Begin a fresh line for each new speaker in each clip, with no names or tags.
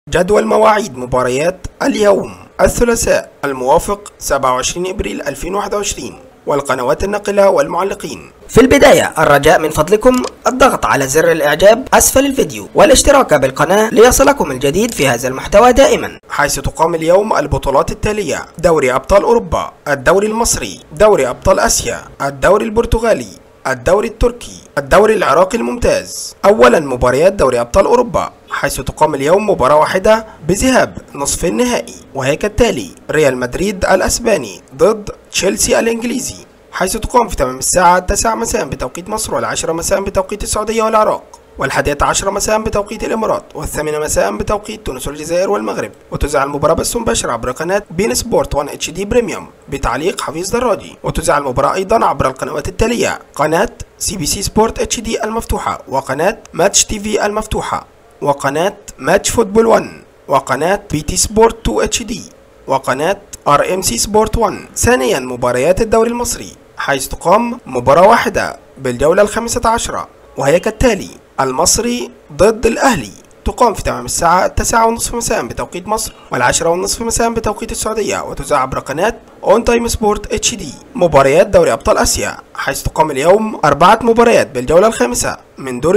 جدول مواعيد مباريات اليوم الثلاثاء الموافق 27 ابريل 2021 والقنوات الناقلة والمعلقين. في البداية الرجاء من فضلكم الضغط على زر الاعجاب اسفل الفيديو والاشتراك بالقناة ليصلكم الجديد في هذا المحتوى دائما. حيث تقام اليوم البطولات التالية: دوري ابطال اوروبا، الدوري المصري، دوري ابطال اسيا، الدوري البرتغالي، الدوري التركي، الدوري العراقي الممتاز. اولا مباريات دوري ابطال اوروبا، حيث تقام اليوم مباراة واحدة بذهاب نصف النهائي وهي كالتالي: ريال مدريد الاسباني ضد تشيلسي الانجليزي، حيث تقام في تمام الساعة 9 مساء بتوقيت مصر، والعاشرة مساء بتوقيت السعودية والعراق، والحادية عشرة مساء بتوقيت الامارات، والثامنة مساء بتوقيت تونس والجزائر والمغرب. وتذاع المباراة بث مباشر عبر قناة بين سبورت 1 اتش دي بريميوم بتعليق حفيظ دراجي. وتذاع المباراة ايضا عبر القنوات التالية: قناة سي بي سي سبورت اتش دي المفتوحة، وقناة ماتش تي في المفتوحة، وقناة ماتش فوتبول 1، وقناة بي تي سبورت 2 اتش دي، وقناة ار ام سي سبورت 1. ثانيا مباريات الدوري المصري، حيث تقام مباراة واحدة بالجولة الخامسة عشرة وهي كالتالي: المصري ضد الاهلي، تقام في تمام الساعة 9:30 مساء بتوقيت مصر، وال10:30 مساء بتوقيت السعودية، وتذاع عبر قناة اون تايم سبورت اتش دي. مباريات دوري ابطال اسيا، حيث تقام اليوم 4 مباريات بالجولة الخامسة من دور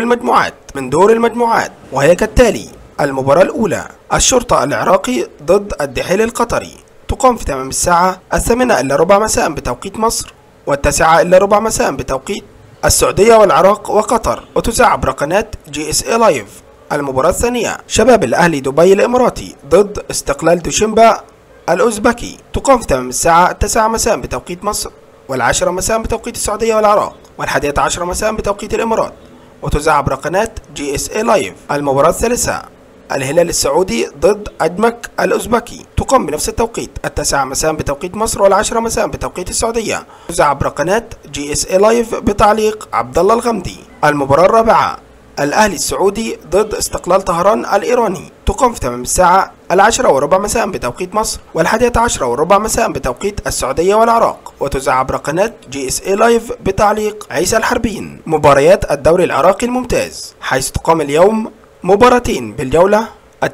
المجموعات وهي كالتالي: المباراة الأولى الشرطة العراقي ضد الدحيل القطري، تقام في تمام الساعة 8:15 مساء بتوقيت مصر، و9:15 مساء بتوقيت السعودية والعراق وقطر، وتذاع عبر قناة جي اس اي لايف. المباراة الثانية شباب الأهلي دبي الإماراتي ضد استقلال دوشنبا الأوزبكي، تقام في تمام الساعة 9 مساء بتوقيت مصر، وال10 مساء بتوقيت السعودية والعراق، والحادية عشرة مساء بتوقيت الإمارات، وتذاع عبر قناة جي اس اي لايف. المباراة الثالثة الهلال السعودي ضد أجمك الأوزبكي، تقام بنفس التوقيت 9 مساء بتوقيت مصر، وال10 مساء بتوقيت السعودية، تذاع عبر قناة جي اس اي لايف بتعليق عبد الله الغمدي. المباراة الرابعة الأهلي السعودي ضد استقلال طهران الإيراني، تقام في تمام الساعة 10:15 مساء بتوقيت مصر، وال11:15 مساء بتوقيت السعودية والعراق، وتذاع عبر قناة جي اس اي لايف بتعليق عيسى الحربين. مباريات الدوري العراقي الممتاز، حيث تقام اليوم مباراتين بالجولة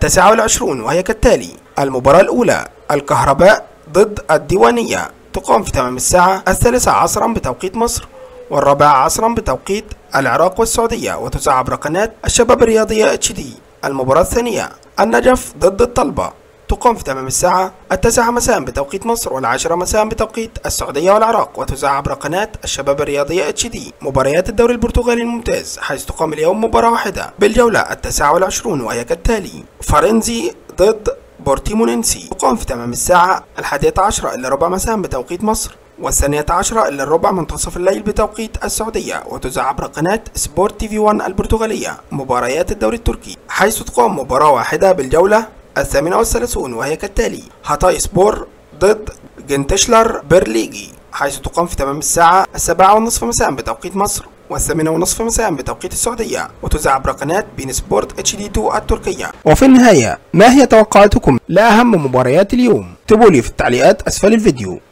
29 وهي كالتالي: المباراة الأولى الكهرباء ضد الديوانية، تقام في تمام الساعة 13 عصرا بتوقيت مصر، و14 عصرا بتوقيت العراق والسعودية، وتذاع عبر قناة الشباب الرياضية اتش دي. المباراة الثانية النجف ضد الطلبة، تقام في تمام الساعة 9 مساء بتوقيت مصر، و10 مساء بتوقيت السعودية والعراق، وتذاع عبر قناة الشباب الرياضية اتش دي. مباريات الدوري البرتغالي الممتاز، حيث تقام اليوم مباراة واحدة بالجولة 29 وهي كالتالي: فرنزي ضد بورتيمونينسي، تقام في تمام الساعة 11:15 مساء بتوقيت مصر، و12:15 منتصف الليل بتوقيت السعودية، وتذاع عبر قناة سبورت تي في 1 البرتغالية. مباريات الدوري التركي، حيث تقام مباراة واحدة بالجولة 38 وهي كالتالي: هاتاي سبور ضد جنتشلر بيرليجي، حيث تقام في تمام الساعة 7:30 مساء بتوقيت مصر، و8:30 مساء بتوقيت السعودية، وتذاع عبر قناة بين سبورت اتش دي 2 التركية. وفي النهاية، ما هي توقعاتكم لأهم مباريات اليوم؟ اكتبوا لي في التعليقات أسفل الفيديو.